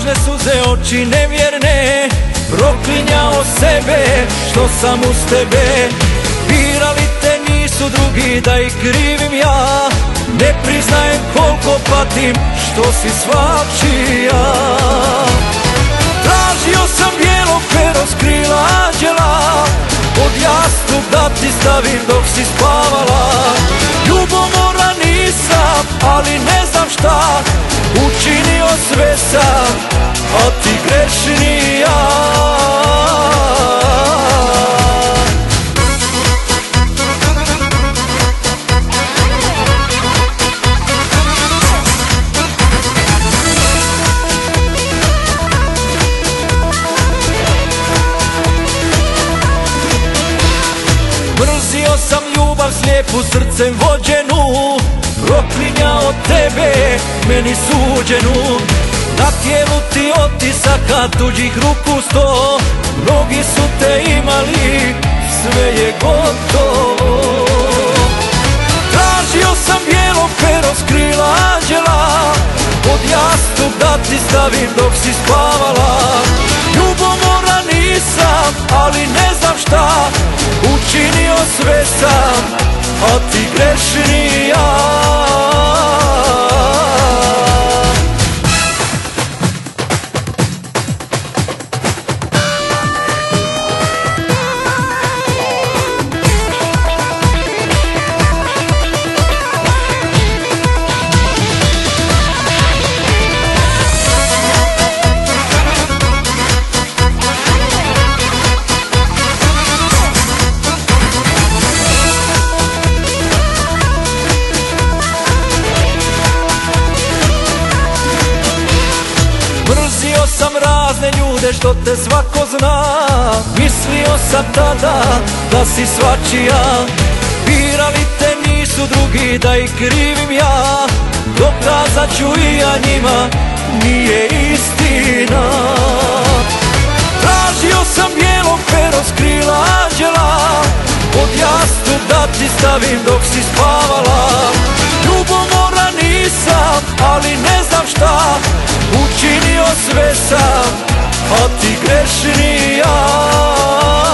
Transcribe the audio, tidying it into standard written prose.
lažne suze, oči nevjerne, proklinjao sebe što sam uz tebe. Birali te nisu drugi, da ih krivim ja, ne priznajem koliko patim što si svačija. Tražio sam bijelo pero s krila anđela, pod jastuk da ti stavim dok si spavala. Ljubomora nisam, ali ne znam šta, učinio sve sam, a ti grešni ja. Mrzio sam ljubav slijepu, srcem vođenu, proklinjao tebe, meni suđenu. Na tijelu ti otisaka tuđih ruku 100, mnogi su te imali, sve je gotovo. Tražio sam bijelo pero s krila anđela, pod jastuk da ti stavim dok si spavala. Ljubomora nisam, ali ne znam šta, učinio sve sam, a ti grešni ja. Mrzio sam razne ljude što te svako zna, mislio sam tada da si svačija. Birali te nisu drugi, da ih krivim ja, dokazat ću i ja njima, nije istina. Tražio sam bijelo pero s krila anđela, pod jastuk da ti stavim dok si spavala. Ljubomora nisam, ali ne znam šta, učinio sve sam, a ti grešni ja.